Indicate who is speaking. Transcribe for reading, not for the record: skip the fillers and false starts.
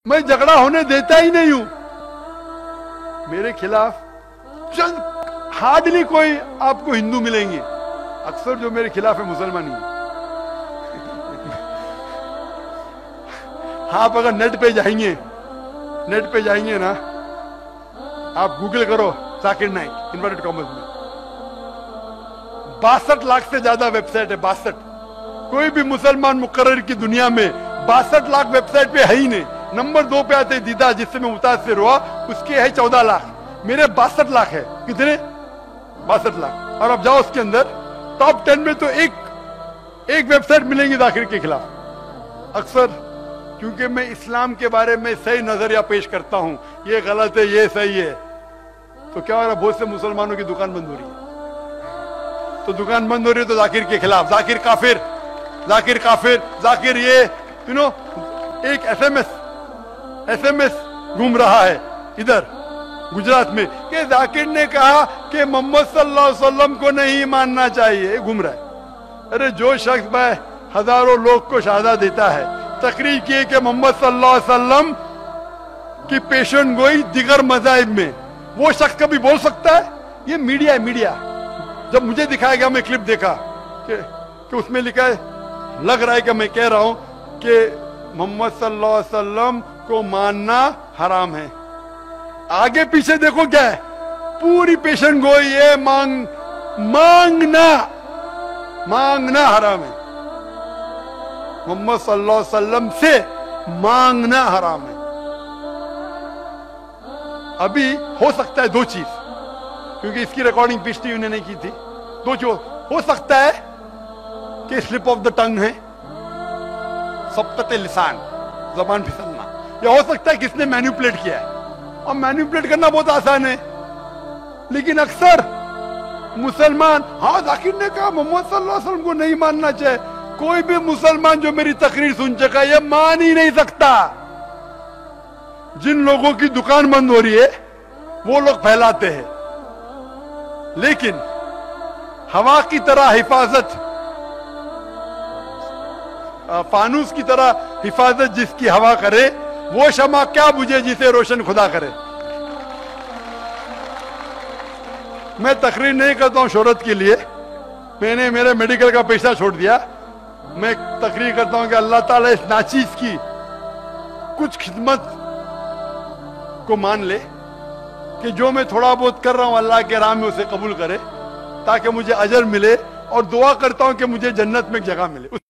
Speaker 1: میں جھگڑا ہونے دیتا ہی نہیں ہوں. میرے خلاف چند ہارڈلی کوئی آپ کو ہندو ملیں گے، اکثر جو میرے خلاف ہے مسلمان ہی. آپ اگر نیٹ پہ جائیں گے نا، آپ گوگل کرو ذاکر نائک انورٹڈ کامرس میں، 62 لاکھ سے زیادہ ویب سائٹ ہے. 62. کوئی بھی مسلمان مقرر کی دنیا میں 62 لاکھ ویب سائٹ پہ ہے ہی نہیں. نمبر 2 پہ آتے دیدا، جس سے میں متاثر ہوا، اس کے ہے 14 لاکھ. میرے 62 لاکھ ہے. کتنے؟ 62 لاکھ. اور اب جاؤ اس کے اندر ٹاپ 10 میں تو ایک ویب سائٹ ملیں گی ذاکر کے خلاف. اکثر کیونکہ میں اسلام کے بارے میں صحیح نظریہ پیش کرتا ہوں، یہ غلط ہے، یہ صحیح ہے، تو کیا ہو رہا ہے؟ بہت سے مسلمانوں کی دکان بند ہو رہی ہے. تو دکان بند ہو رہی ہے تو ذاکر کے خلاف، ذاکر کافر، ذاکر یہ ایک ایس ایم ایس گھوم رہا ہے ادھر گجرات میں کہ ذاکر نے کہا کہ محمد صلی اللہ علیہ وسلم کو نہیں ماننا چاہیے. گھوم رہا ہے. ارے جو شخص بھائی ہزاروں لوگ کو شہادت دیتا ہے، تقریر کی کہ محمد صلی اللہ علیہ وسلم کی پیشن گوئی دیگر مذاہب میں، وہ شخص کبھی بول سکتا ہے؟ یہ میڈیا ہے. میڈیا جب مجھے دکھایا گیا، میں کلپ دیکھا کہ اس میں لکھا ہے، لگ رہا ہے کہ میں کہہ رہا ہوں کہ محمد صلی اللہ علیہ وسلم کو ماننا حرام ہے. آگے پیچھے دیکھو کیا ہے، پوری پیشن گوئی ہے، مانگنا حرام ہے. محمد صلی اللہ علیہ وسلم سے مانگنا حرام ہے. ابھی ہو سکتا ہے 2 چیز، کیونکہ اس کی ریکارڈنگ پچھلی انہوں نے کی تھی. 2 چیز ہو سکتا ہے کہ سلپ آف دا ٹنگ ہے، سبقت لسان، زبان پھسلنا، یا ہو سکتا ہے کہ اس نے مینیپولیٹ کیا ہے. اور مینیپولیٹ کرنا بہت آسان ہے، لیکن اکثر مسلمان، ہاں ذاکر نے کہا محمد صلی اللہ علیہ وسلم کو نہیں ماننا چاہے. کوئی بھی مسلمان جو میری تقریر سن چکا یہ مان ہی نہیں سکتا. جن لوگوں کی دکان بند ہو رہی ہے وہ لوگ پھیلاتے ہیں، لیکن ہوا کی طرح حفاظت، فانوس کی طرح حفاظت جس کی ہوا کرے، وہ شمع کیا بجھے جسے روشن خدا کرے. میں تقریر نہیں کرتا ہوں شہرت کے لیے. میں نے میرے میڈیکل کا پیشہ چھوڑ دیا. میں تقریر کرتا ہوں کہ اللہ تعالیٰ اس ناچیز کی کچھ خدمت کو مان لے، کہ جو میں تھوڑا بہت کر رہا ہوں اللہ کے راہ میں اسے قبول کرے، تاکہ مجھے اجر ملے، اور دعا کرتا ہوں کہ مجھے جنت میں ایک جگہ ملے.